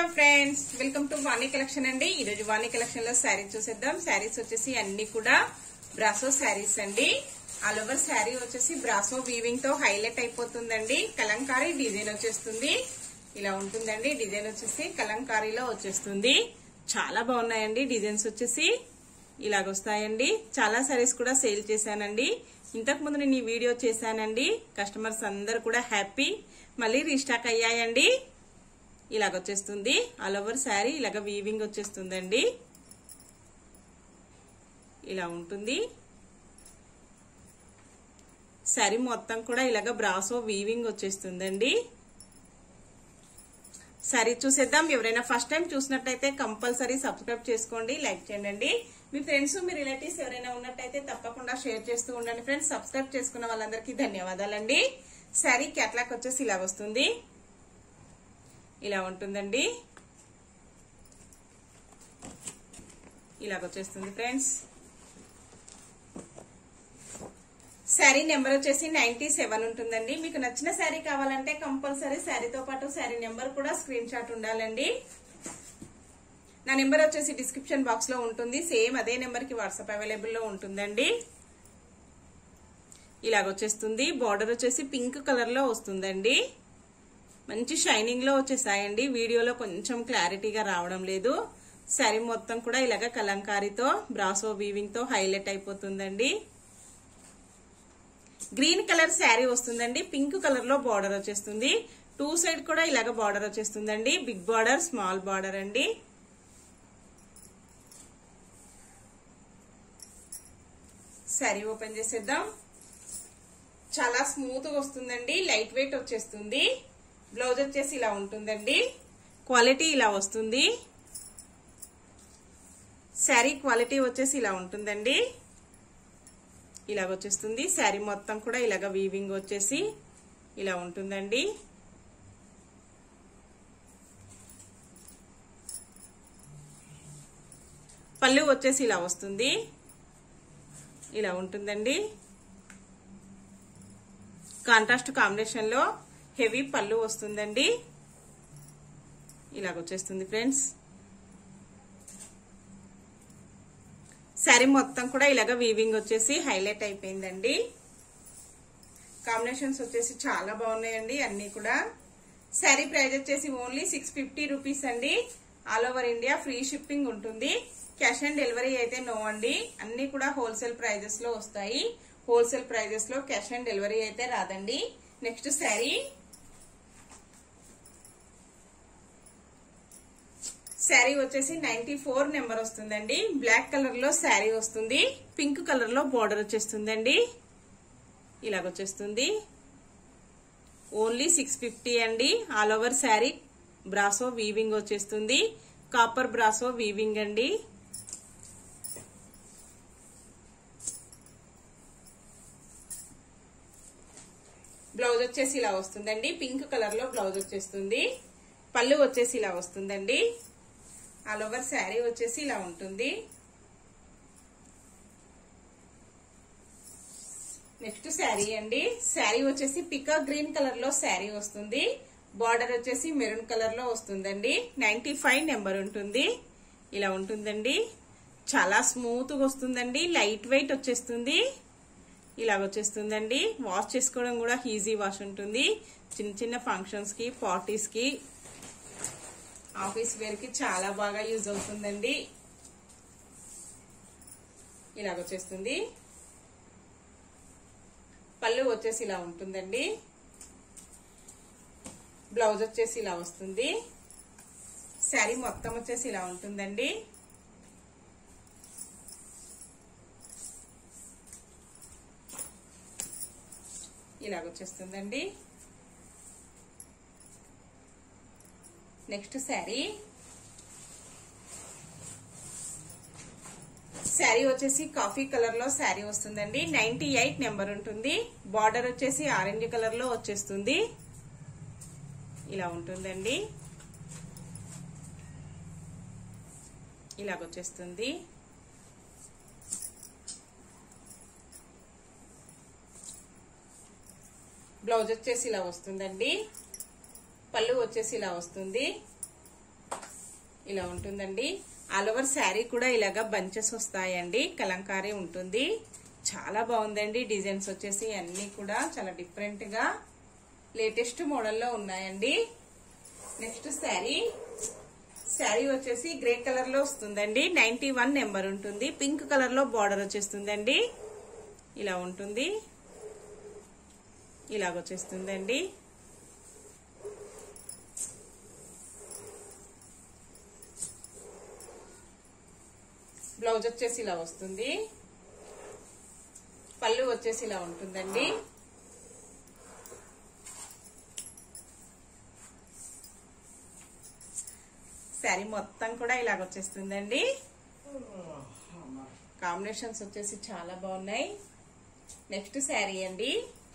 Friends, welcome to Vani collection అండి. ఈ రోజు వాణి కలెక్షన్ లో శారీ చూసేద్దాం. శారీస్ వచ్చేసి అన్ని కూడా బ్రాసో శారీస్ అండి. ఆల్ ఓవర్ శారీ వచ్చేసి బ్రాసో వీవింగ్ తో హైలైట్ అయిపోతుందండి. కలంకారీ డిజైన్ వచ్చేస్తుంది. ఇలా ఉంటుందండి. డిజైన్ వచ్చేసి కలంకారీలో వచ్చేస్తుంది. చాలా బాగున్నాయండి. డిజైన్స్ వచ్చేసి ఇలాగొస్తాయండి. చాలా శారీస్ కూడా సేల్ చేశానండి. ఇంతకు ముందు నేను ఈ వీడియో చేశానండి. కస్టమర్స్ అందరు కూడా హ్యాపీ. మళ్ళీ రీస్టాక్ అయ్యాయండి. ఇలాగొచ్చేస్తుంది. ఆల్ ఓవర్ శారీ ఇలాగ వీవింగ్ వచ్చేస్తుందండి. ఇలా ఉంటుంది. శారీ మొత్తం కూడా ఇలాగ బ్రాసో వీవింగ్ వచ్చేస్తుందండి. శారీ చూసేద్దాం. ఎవరైనా ఫస్ట్ టైం చూసినట్టయితే కంపల్సరీ సబ్స్క్రైబ్ చేసుకోండి, లైక్ చేయండి. మీ ఫ్రెండ్స్ మీ రిలేటివ్స్ ఎవరైనా ఉన్నట్టయితే తప్పకుండా షేర్ చేస్తూ ఉండండి ఫ్రెండ్స్. సబ్స్క్రైబ్ చేసుకున్న వాళ్ళందరికీ ధన్యవాదాలండి. శారీ క్యాట్లాగ్ వచ్చేసి ఇలా వస్తుంది. ఇలా ఉంటుందండి. ఇలాగొచ్చేస్తుంది ఫ్రెండ్స్. శారీ నెంబర్ వచ్చేసి 97 ఉంటుందండి. మీకు నచ్చిన శారీ కావాలంటే కంపల్సరీ శారీతో పాటు శారీ నెంబర్ కూడా స్క్రీన్ షాట్ ఉండాలండి. నా నెంబర్ వచ్చేసి డిస్క్రిప్షన్ బాక్స్ లో ఉంటుంది. సేమ్ అదే నెంబర్ కి వాట్సాప్ అవైలబుల్ లో ఉంటుందండి. ఇలాగొచ్చేస్తుంది. బార్డర్ వచ్చేసి పింక్ కలర్ లో వస్తుందండి. మంచి షైనింగ్ లో వచ్చేసాయండి. వీడియోలో కొంచెం క్లారిటీగా రావడం లేదు. శారీ మొత్తం కూడా ఇలాగ కలంకారీతో బ్రాసో వీవింగ్ తో హైలైట్ అయిపోతుందండి. గ్రీన్ కలర్ శారీ వస్తుందండి. పింక్ కలర్ లో బార్డర్ వచ్చేస్తుంది. టూ సైడ్ కూడా ఇలాగ బార్డర్ వచ్చేస్తుందండి. బిగ్ బార్డర్, స్మాల్ బార్డర్ అండి. శారీ ఓపెన్ చేసేద్దాం. చాలా స్మూత్ గా వస్తుందండి. లైట్ వెయిట్ వచ్చేస్తుంది. బ్లౌజ్ వచ్చేసి ఇలా ఉంటుందండి. క్వాలిటీ ఇలా వస్తుంది. శారీ క్వాలిటీ వచ్చేసి ఇలా ఉంటుందండి. ఇలాగొచ్చేస్తుంది. శారీ మొత్తం కూడా ఇలాగ వీవింగ్ వచ్చేసి ఇలా ఉంటుందండి. పళ్ళు వచ్చేసి ఇలా వస్తుంది. ఇలా ఉంటుందండి. కాంట్రాస్ట్ కాంబినేషన్ లో హెవీ పళ్ళు వస్తుందండి. ఇలాగొచ్చేస్తుంది ఫ్రెండ్స్. శారీ మొత్తం కూడా ఇలాగ వీవింగ్ వచ్చేసి హైలైట్ అయిపోయిందండి. కాంబినేషన్స్ వచ్చేసి చాలా బాగున్నాయండి అన్ని కూడా. శారీ ప్రైస్ వచ్చేసి ఓన్లీ 650 రూపీస్ అండి. All over India free shipping ఉంటుంది. క్యాష్ ఆన్ డెలివరీ అయితే నో అండి. అన్ని కూడా హోల్సేల్ ప్రైజెస్ లో వస్తాయి. హోల్సేల్ ప్రైజెస్ లో క్యాష్ ఆన్ డెలివరీ అయితే రాదండి. నెక్స్ట్ శారీ వచ్చేసి 94 నెంబర్ వస్తుందండి. బ్లాక్ కలర్ లో శారీ వస్తుంది. పింక్ కలర్ లో బార్డర్ వచ్చేస్తుందండి. ఇలాగొచ్చేస్తుంది. ఓన్లీ 650 అండి. All over sari brasso weaving వచ్చేస్తుంది. కాపర్ బ్రాసో వీవింగ్ అండి. బ్లౌజ్ వచ్చేసి ఇలా వస్తుందండి. పింక్ కలర్ లో బ్లౌజ్ వచ్చేస్తుంది. పళ్ళు వచ్చేసి ఇలా వస్తుందండి. ఆల్ ఓవర్ శారీ వచ్చేసి ఇలా ఉంటుంది. నెక్స్ట్ శారీ అండి. శారీ వచ్చేసి పికాక్ గ్రీన్ కలర్ లో శారీ వస్తుంది. బార్డర్ వచ్చేసి మెరూన్ కలర్ లో వస్తుందండి. 95 నెంబర్ ఉంటుంది. ఇలా ఉంటుందండి. చాలా స్మూత్ గా వస్తుందండి. లైట్ వెయిట్ వచ్చేస్తుంది. ఇలాగొచ్చేస్తుందండి. వాష్ చేసుకోవడం కూడా ఈజీ వాష్ ఉంటుంది. చిన్న చిన్న ఫంక్షన్స్ కి, పార్టీస్ కి, ఆఫీస్ వేర్ కి చాలా బాగా యూజ్ అవుతుందండి. ఇలాగొచ్చేస్తుంది. పళ్ళు వచ్చేసి ఇలా ఉంటుందండి. బ్లౌజ్ వచ్చేసి ఇలా వస్తుంది. శారీ మొత్తం వచ్చేసి ఇలా ఉంటుందండి. ఇలాగొచ్చేస్తుందండి. నెక్స్ట్ శారీ వచ్చేసి కాఫీ కలర్ లో శారీ వస్తుందండి. 98 నెంబర్ ఉంటుంది. బార్డర్ వచ్చేసి ఆరెంజ్ కలర్ లో వచ్చేస్తుంది. ఇలా ఉంటుందండి. ఇలాగొచ్చేస్తుంది. బ్లౌజ్ వచ్చేసి ఇలా వస్తుందండి. పళ్ళు వచ్చేసి ఇలా వస్తుంది. ఇలా ఉంటుందండి. ఆల్ ఓవర్ శారీ కూడా ఇలాగా బంచెస్ వస్తాయండి, కలంకారీ ఉంటుంది. చాలా బాగుందండి. డిజైన్స్ వచ్చేసి అన్ని కూడా చాలా డిఫరెంట్ గా లేటెస్ట్ మోడల్లో ఉన్నాయండి. నెక్స్ట్ శారీ వచ్చేసి గ్రే కలర్ లో వస్తుందండి. 91 నెంబర్ ఉంటుంది. పింక్ కలర్ లో బార్డర్ వచ్చేస్తుందండి. ఇలా ఉంటుంది, ఇలాగొచ్చేస్తుందండి. బ్లౌజ్ వచ్చేసి ఇలా వస్తుంది. పళ్ళు వచ్చేసి ఇలా ఉంటుందండి. శారీ మొత్తం కూడా ఇలాగొచ్చేస్తుందండి. కాంబినేషన్స్ వచ్చేసి చాలా బాగున్నాయి. నెక్స్ట్ శారీ అండి.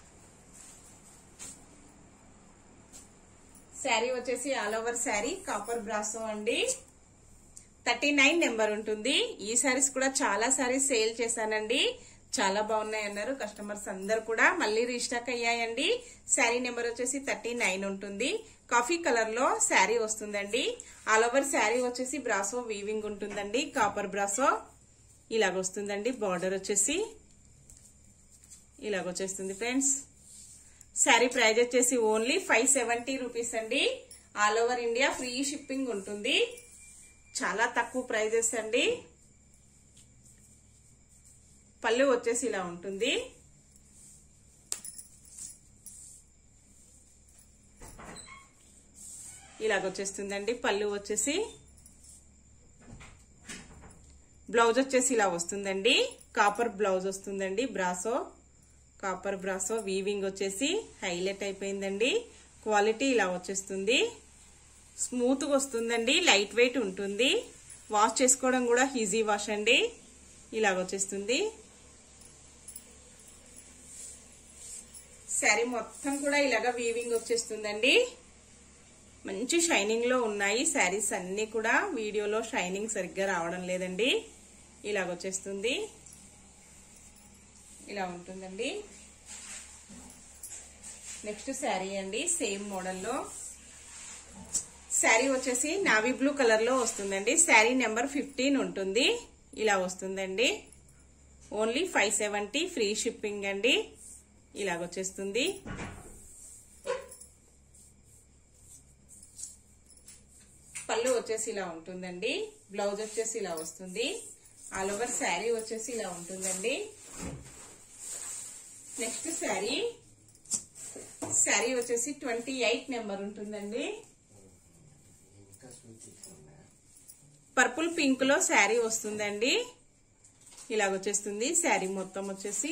శారీ వచ్చేసి all over sari copper brasso అండి. 39 నెంబర్ ఉంటుంది. ఈ శారీస్ కూడా చాలా శారీస్ సేల్ చేశానండి, చాలా బాగున్నాయి అన్నారు కస్టమర్స్ అందరు కూడా. మళ్ళీ రీస్టాక్ అయ్యాయండి. శారీ నెంబర్ వచ్చేసి 39 ఉంటుంది. కాఫీ కలర్ లో శారీ వస్తుందండి. ఆల్ ఓవర్ శారీ వచ్చేసి బ్రాసో వీవింగ్ ఉంటుందండి, కాపర్ బ్రాసో ఇలాగొస్తుందండి. బార్డర్ వచ్చేసి ఇలాగొచ్చేస్తుంది ఫ్రెండ్స్. శారీ ప్రైస్ వచ్చేసి ఓన్లీ 570 రూపీస్ అండి. All over India free shipping ఉంటుంది. చాలా తక్కువ ప్రైజెస్ అండి. పళ్ళు వచ్చేసి ఇలా ఉంటుంది. ఇలాగొచ్చేస్తుందండి పళ్ళు వచ్చేసి. బ్లౌజ్ వచ్చేసి ఇలా వస్తుందండి. కాపర్ బ్లౌజ్ వస్తుందండి. బ్రాసో కాపర్ బ్రాసో వీవింగ్ వచ్చేసి హైలైట్ అయిపోయిందండి. క్వాలిటీ ఇలా వచ్చేస్తుంది. స్మూత్ గా వస్తుందండి. లైట్ వెయిట్ ఉంటుంది. వాష్ చేసుకోవడం కూడా ఈజీ వాష్ అండి. ఇలాగొచ్చేస్తుంది. శారీ మొత్తం కూడా ఇలాగా వీవింగ్ వచ్చేస్తుందండి. మంచి షైనింగ్ లో ఉన్నాయి శారీస్ అన్ని కూడా. వీడియోలో షైనింగ్ సరిగ్గా రావడం లేదండి. ఇలాగొచ్చేస్తుంది, ఇలా ఉంటుందండి. నెక్స్ట్ శారీ అండి. సేమ్ మోడల్లో శారీ వచ్చేసి నావీ బ్లూ కలర్ లో వస్తుందండి. శారీ నెంబర్ 15 ఉంటుంది. ఇలా వస్తుందండి. ఓన్లీ 570 ఫ్రీ షిప్పింగ్ అండి. ఇలాగొచ్చేస్తుంది. పళ్ళు వచ్చేసి ఇలా ఉంటుందండి. బ్లౌజ్ వచ్చేసి ఇలా వస్తుంది. ఆల్ ఓవర్ శారీ వచ్చేసి ఇలా ఉంటుందండి. నెక్స్ట్ శారీ వచ్చేసి 28 నెంబర్ ఉంటుందండి. పర్పుల్ పింక్ లో శారీ వస్తుందండి. ఇలాగొచ్చేస్తుంది శారీ మొత్తం వచ్చేసి.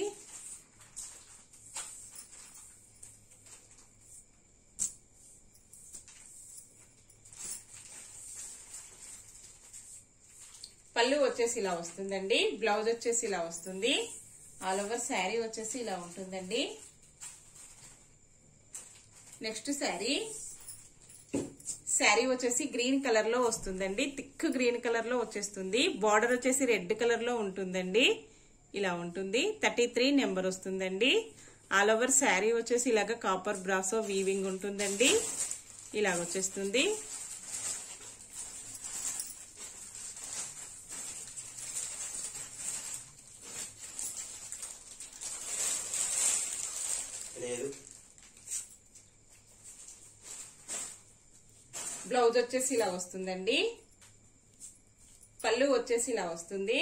పళ్ళు వచ్చేసి ఇలా వస్తుందండి. బ్లౌజ్ వచ్చేసి ఇలా వస్తుంది. ఆల్ ఓవర్ శారీ వచ్చేసి ఇలా ఉంటుందండి. నెక్స్ట్ శారీ వచ్చేసి గ్రీన్ కలర్ లో వస్తుందండి. థిక్ గ్రీన్ కలర్ లో వచ్చేస్తుంది. బార్డర్ వచ్చేసి రెడ్ కలర్ లో ఉంటుందండి. ఇలా ఉంటుంది. 33 నెంబర్ వస్తుందండి. ఆల్ ఓవర్ శారీ వచ్చేసి ఇలాగ కాపర్ బ్రాసో వీవింగ్ ఉంటుందండి. ఇలాగొచ్చేస్తుంది. బ్లౌజ్ వచ్చేసి ఇలా వస్తుందండి. పళ్ళు వచ్చేసి ఇలా వస్తుంది.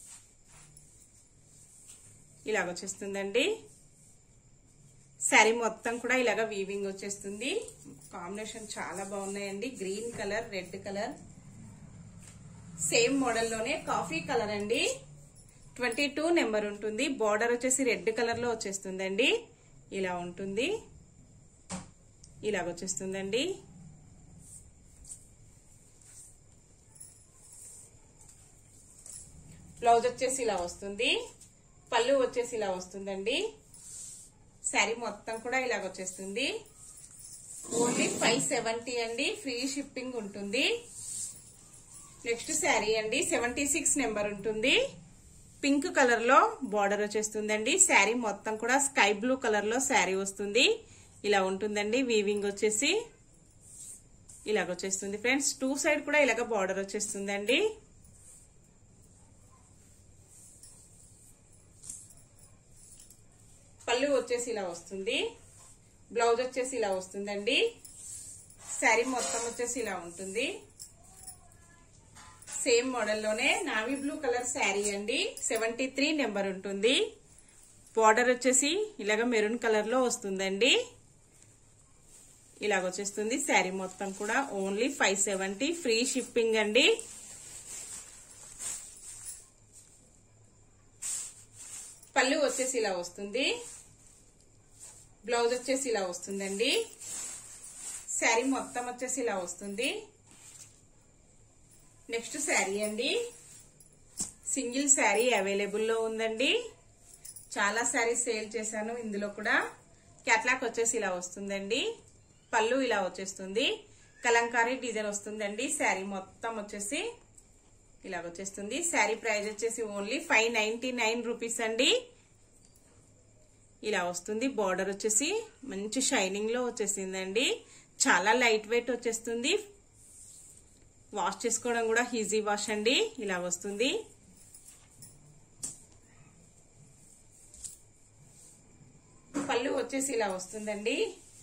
ఇలాగొచ్చేస్తుందండి. శారీ మొత్తం కూడా ఇలాగ వీవింగ్ వచ్చేస్తుంది. కాంబినేషన్ చాలా బాగున్నాయండి. Green colour, red colour. Same మోడల్లోనే కాఫీ కలర్ అండి. 22 నెంబర్ ఉంటుంది. బార్డర్ వచ్చేసి రెడ్ కలర్ లో వచ్చేస్తుందండి. ఇలా ఉంటుంది. ఇలాగొచ్చేస్తుందండి. బ్లౌజ్ వచ్చేసి ఇలా వస్తుంది. పళ్ళు వచ్చేసి ఇలా వస్తుందండి. శారీ మొత్తం కూడా ఇలాగొచ్చేస్తుంది. ఓన్లీ 570 అండి. ఫ్రీ షిప్పింగ్ ఉంటుంది. నెక్స్ట్ శారీ అండి. 76 నెంబర్ ఉంటుంది. పింక్ కలర్ లో బార్డర్ వచ్చేస్తుందండి. శారీ మొత్తం కూడా స్కై బ్లూ కలర్ లో శారీ వస్తుంది. ఇలా ఉంటుందండి. వీవింగ్ వచ్చేసి ఇలాగ వచ్చేస్తుంది ఫ్రెండ్స్. 2 సైడ్ కూడా ఇలాగ బార్డర్ వచ్చేస్తుందండి. పళ్ళు వచ్చేసి ఇలా వస్తుంది. బ్లౌజ్ వచ్చేసి ఇలా వస్తుందండి. శారీ మొత్తం వచ్చేసి ఇలా ఉంటుంది. సేమ్ మోడల్లోనే నావీ బ్లూ కలర్ శారీ అండి. 73 నెంబర్ ఉంటుంది. బార్డర్ వచ్చేసి ఇలాగ మెరూన్ కలర్ లో వస్తుందండి. ఇలాగ వచ్చేస్తుంది శారీ మొత్తం కూడా. ఓన్లీ 570 ఫ్రీ షిప్పింగ్ అండి. పళ్ళు వచ్చేసి ఇలా వస్తుంది. బ్లౌజ్ వచ్చేసి ఇలా వస్తుందండి. శారీ మొత్తం వచ్చేసి ఇలా వస్తుంది. నెక్స్ట్ శారీ అండి. సింగిల్ శారీ అవైలబుల్ లో ఉందండి. చాలా శారీస్ సేల్ చేశాను. ఇందులో కూడా క్యాట్లాగ్ వచ్చేసి ఇలా వస్తుందండి. పళ్ళు ఇలా వచ్చేస్తుంది. కలంకారీ డిజైన్ వస్తుందండి. శారీ మొత్తం వచ్చేసి ఇలా వచ్చేస్తుంది. శారీ ప్రైస్ వచ్చేసి ఓన్లీ 599 రూపీస్ అండి. ఇలా వస్తుంది. బార్డర్ వచ్చేసి మంచి షైనింగ్ లో వచ్చేసిందండి. చాలా లైట్ వెయిట్ వచ్చేస్తుంది. వాష్ చేసుకోవడం కూడా ఈజీ వాష్ అండి. ఇలా వస్తుంది. పళ్ళు వచ్చేసి ఇలా వస్తుందండి.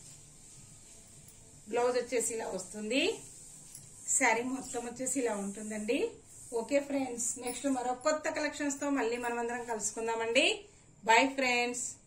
బ్లౌజ్ వచ్చేసి ఇలా వస్తుంది. శారీ మొత్తం వచ్చేసి ఇలా ఉంటుందండి. ఓకే ఫ్రెండ్స్, నెక్స్ట్ మరో కొత్త కలెక్షన్స్ తో మళ్ళీ మనం అందరం కలుసుకుందామండి. Bye friends.